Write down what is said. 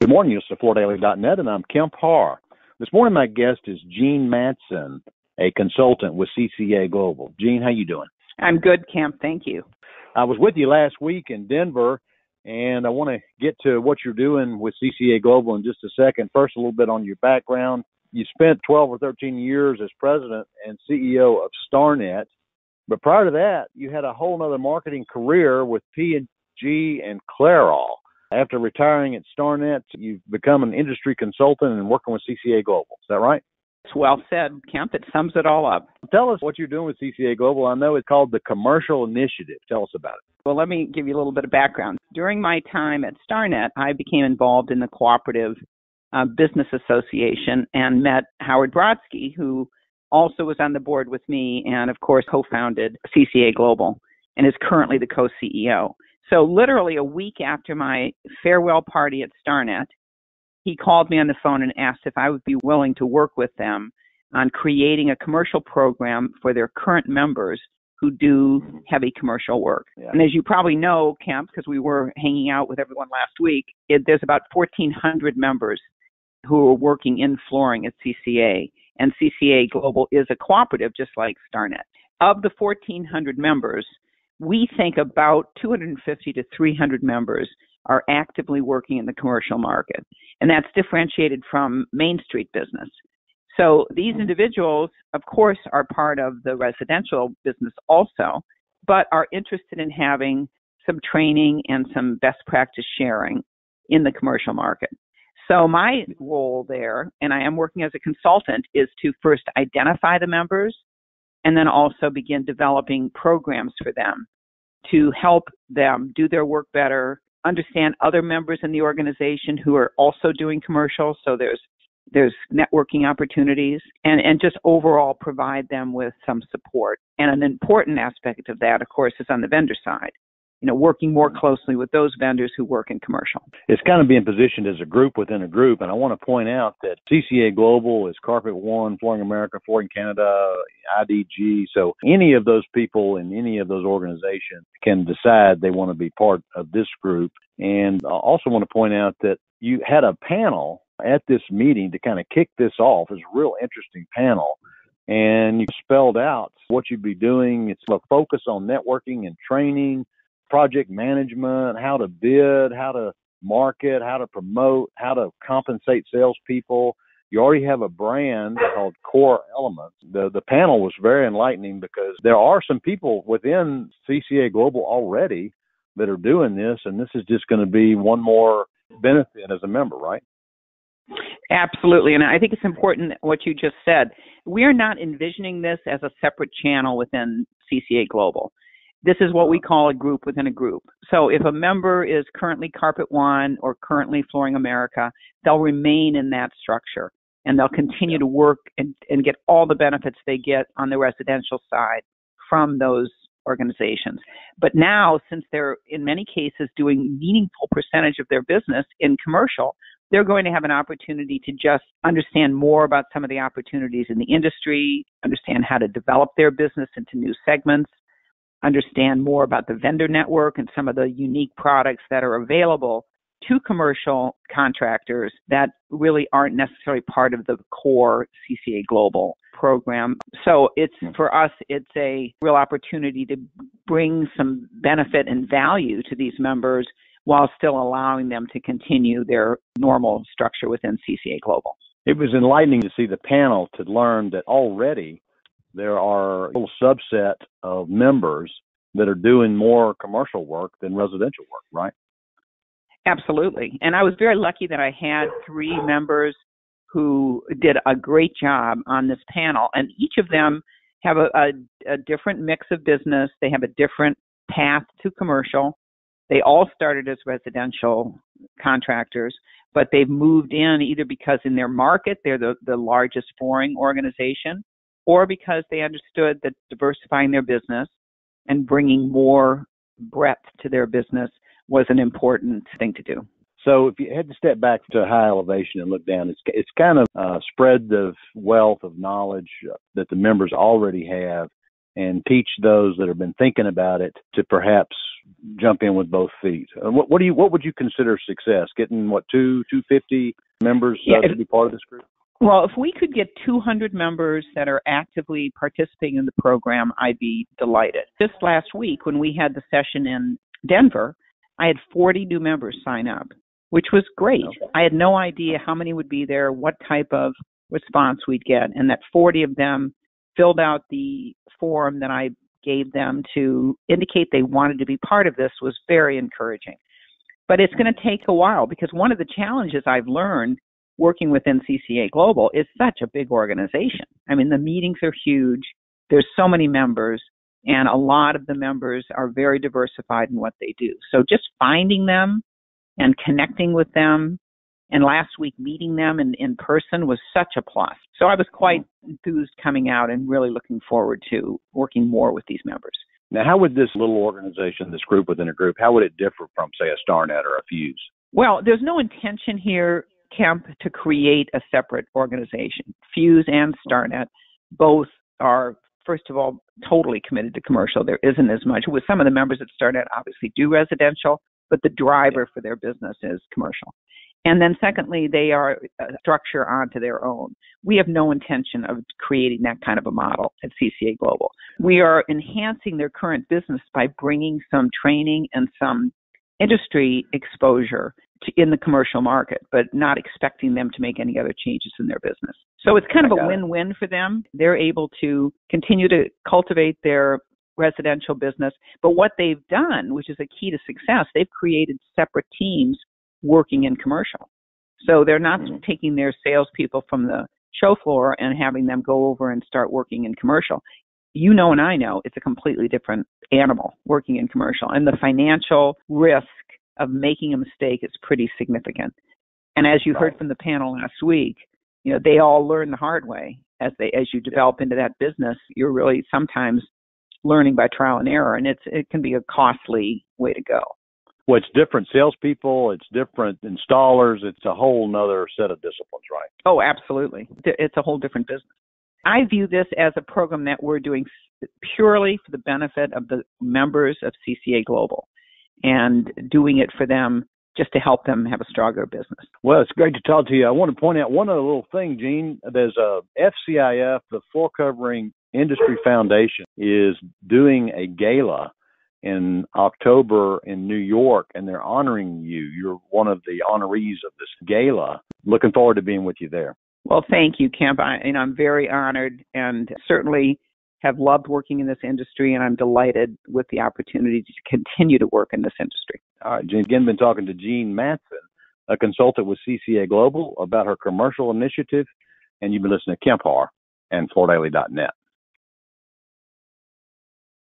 Good morning, it's the4daily.net, and I'm Kemp Harr. This morning, my guest is Jeanne Matson, a consultant with CCA Global. Jeanne, how you doing? I'm good, Kemp. Thank you. I was with you last week in Denver, and I want to get to what you're doing with CCA Global in just a second. First, a little bit on your background. You spent 12 or 13 years as president and CEO of StarNet, but prior to that, you had a whole other marketing career with P&G and Clairol. After retiring at StarNet, you've become an industry consultant and working with CCA Global. Is that right? It's well said, Kemp. It sums it all up. Tell us what you're doing with CCA Global. I know it's called the Commercial Initiative. Tell us about it. Well, let me give you a little bit of background. During my time at StarNet, I became involved in the Cooperative Business Association and met Howard Brodsky, who also was on the board with me and, of course, co-founded CCA Global and is currently the co-CEO. So literally a week after my farewell party at StarNet, he called me on the phone and asked if I would be willing to work with them on creating a commercial program for their current members who do heavy commercial work. Yeah. And as you probably know, Kemp, because we were hanging out with everyone last week, there's about 1,400 members who are working in flooring at CCA. And CCA Global is a cooperative just like StarNet. Of the 1,400 members, we think about 250 to 300 members are actively working in the commercial market, and that's differentiated from Main Street business. So these individuals, of course, are part of the residential business also, but are interested in having some training and some best practice sharing in the commercial market. So my role there, and I am working as a consultant, is to first identify the members and then also begin developing programs for them to help them do their work better, understand other members in the organization who are also doing commercials, so there's networking opportunities, and just overall provide them with some support. And an important aspect of that, of course, is on the vendor side. Working more closely with those vendors who work in commercial. It's kind of being positioned as a group within a group, and I want to point out that CCA Global is Carpet One, Flooring America, Flooring Canada, IDG. So any of those people in any of those organizations can decide they want to be part of this group. And I also want to point out that you had a panel at this meeting to kind of kick this off. It's a real interesting panel. And you spelled out what you'd be doing. It's a focus on networking and training, project management, how to bid, how to market, how to promote, how to compensate salespeople. You already have a brand called Core Elements. The panel was very enlightening because there are some people within CCA Global already that are doing this, and this is just going to be one more benefit as a member, right? Absolutely, and I think it's important what you just said. We are not envisioning this as a separate channel within CCA Global. This is what we call a group within a group. So if a member is currently Carpet One or currently Flooring America, they'll remain in that structure, and they'll continue to work and get all the benefits they get on the residential side from those organizations. But now, since they're in many cases doing meaningful percentage of their business in commercial, they're going to have an opportunity to just understand more about some of the opportunities in the industry, understand how to develop their business into new segments, understand more about the vendor network and some of the unique products that are available to commercial contractors that really aren't necessarily part of the core CCA Global program. So for us, it's a real opportunity to bring some benefit and value to these members while still allowing them to continue their normal structure within CCA Global. It was enlightening to see the panel to learn that already there are a little subset of members that are doing more commercial work than residential work, right? Absolutely. And I was very lucky that I had 3 members who did a great job on this panel. And each of them have a different mix of business. They have a different path to commercial. They all started as residential contractors, but they've moved in either because in their market they're the largest flooring organization, or because they understood that diversifying their business and bringing more breadth to their business was an important thing to do. So if you had to step back to high elevation and look down, it's kind of spread the wealth of knowledge that the members already have and teach those that have been thinking about it to perhaps jump in with both feet. What would you consider success? Getting 250 members to be part of this group? Well, if we could get 200 members that are actively participating in the program, I'd be delighted. Just last week when we had the session in Denver, I had 40 new members sign up, which was great. Okay. I had no idea how many would be there, what type of response we'd get, and that 40 of them filled out the form that I gave them to indicate they wanted to be part of this was very encouraging. But it's going to take a while because one of the challenges I've learned working within CCA Global is such a big organization. I mean, the meetings are huge. There's so many members, and a lot of the members are very diversified in what they do. So just finding them and connecting with them, and last week meeting them in person was such a plus. So I was quite enthused coming out and really looking forward to working more with these members. Now, how would this little organization, this group within a group, how would it differ from, say, a StarNet or a Fuse? Well, there's no intention here, Kemp, to create a separate organization. Fuse and StarNet both are, first of all, totally committed to commercial. There isn't as much. With some of the members at StarNet obviously do residential, but the driver for their business is commercial. And then secondly, they are a structure onto their own. We have no intention of creating that kind of a model at CCA Global. We are enhancing their current business by bringing some training and some industry exposure in the commercial market, but not expecting them to make any other changes in their business. So it's kind of a win-win for them. They're able to continue to cultivate their residential business. But what they've done, which is a key to success, they've created separate teams working in commercial. So they're not taking their salespeople from the show floor and having them go over and start working in commercial. You know, and I know it's a completely different animal working in commercial, and the financial risk of making a mistake is pretty significant. And as you heard from the panel last week, you know, they all learn the hard way. As you develop into that business, you're really sometimes learning by trial and error, and it can be a costly way to go. Well, it's different salespeople, it's different installers, it's a whole nother set of disciplines, right? Oh, absolutely. It's a whole different business. I view this as a program that we're doing purely for the benefit of the members of CCA Global and doing it for them just to help them have a stronger business. Well, it's great to talk to you. I want to point out one other little thing, Jeanne. There's a FCIF, the Floor Covering Industry Foundation, is doing a gala in October in New York, and they're honoring you. You're one of the honorees of this gala. Looking forward to being with you there. Well, thank you, Kemp. I'm very honored and certainly have loved working in this industry, and I'm delighted with the opportunity to continue to work in this industry. All right, Jeanne, again, been talking to Jeanne Matson, a consultant with CCA Global, about her commercial initiative, and you've been listening to Kemp Harr and FloorDaily.net.